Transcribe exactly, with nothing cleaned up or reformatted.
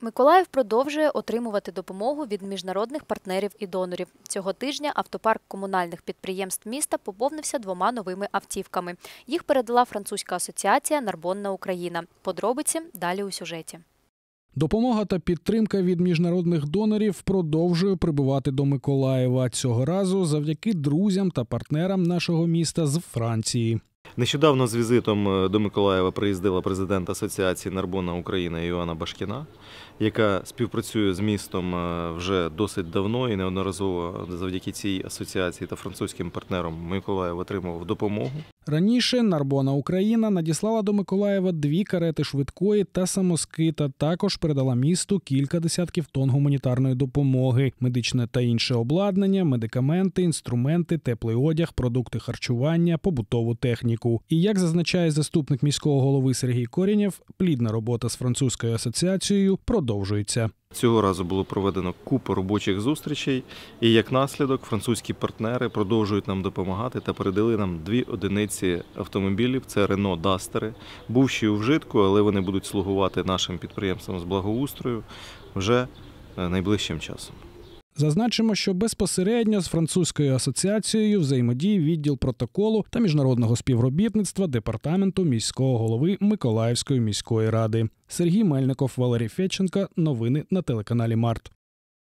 Миколаїв продовжує отримувати допомогу від міжнародних партнерів і донорів. Цього тижня автопарк комунальних підприємств міста поповнився двома новими автівками. Їх передала французька асоціація «Нарбонна Україна». Подробиці далі у сюжеті. Допомога та підтримка від міжнародних донорів продовжує прибувати до Миколаєва. Цього разу завдяки друзям та партнерам нашого міста з Франції. Нещодавно з візитом до Миколаєва приїздила президент Асоціації «Нарбонна Україна» Іоанна Башкіна, яка співпрацює з містом вже досить давно і неодноразово завдяки цій асоціації та французьким партнерам Миколаїв отримував допомогу. Раніше «Нарбонна Україна» надіслала до Миколаєва дві карети швидкої та самоскид, а також передала місту кілька десятків тонн гуманітарної допомоги, медичне та інше обладнання, медикаменти, інструменти, теплий одяг, продукти харчування, побутову техніку. І як зазначає заступник міського голови Сергій Корінєв, плідна робота з французькою асоціацією продовжується. Цього разу було проведено купу робочих зустрічей, і як наслідок французькі партнери продовжують нам допомагати та передали нам дві одиниці автомобілів. Це Рено Дастери, бувші у вжитку, але вони будуть слугувати нашим підприємствам з благоустрою вже найближчим часом. Зазначимо, що безпосередньо з французькою асоціацією взаємодіє відділ протоколу та міжнародного співробітництва департаменту міського голови Миколаївської міської ради. Сергій Мельников, Валерій Федченко. Новини на телеканалі Март.